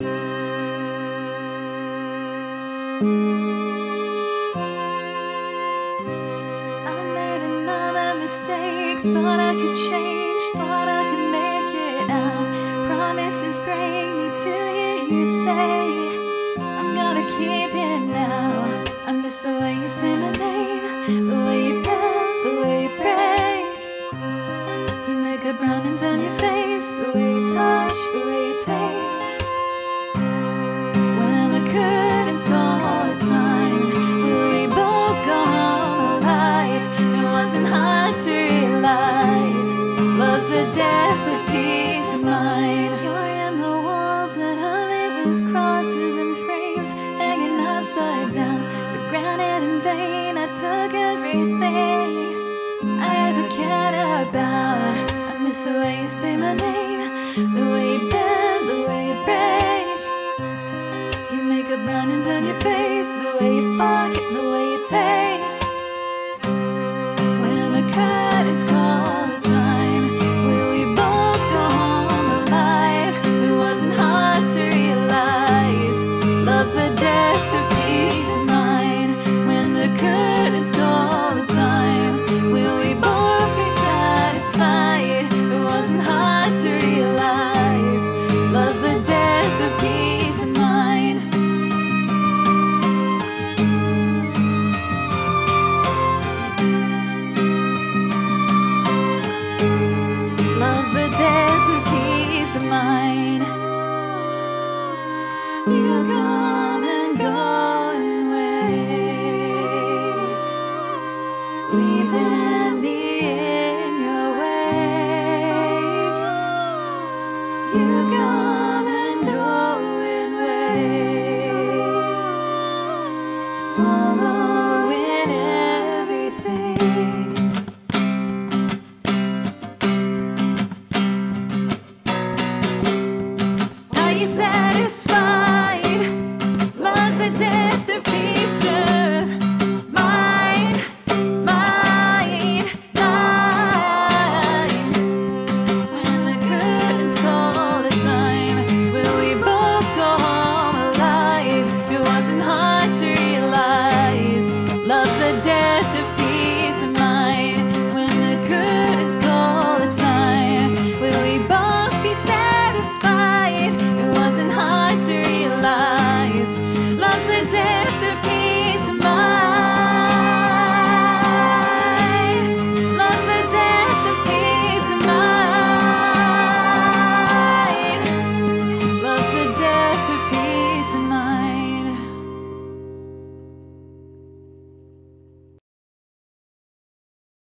made another mistake. Thought I could change, thought I could make it out. Promises break me to hear you say I'm gonna keep it now. I miss the way you say my name, the way you bend, the way you break. You make a brown and down your face, the way you touch, the way you taste. When the curtains call all the time, will we both go home alive? It wasn't hard to realize love's the death of peace of mind. You're in the walls that I made with crosses and frames hanging upside down. For granted in vain, I took everything I ever cared about. I miss the way you say my name, the way you bend, the way you break. You make up runnings on your face, the way you fuck, the way you taste. When the curtains call all the time, will we both go home alive? It wasn't hard to realize love's the death of peace of mind. When the curtains call all the time, will we both be satisfied? It wasn't hard to realize love's the death of peace of mind. Love's the death of peace of mind. You come and go in waves, leaving me in your wake. You come and go in waves, swallowing everything. Are you satisfied?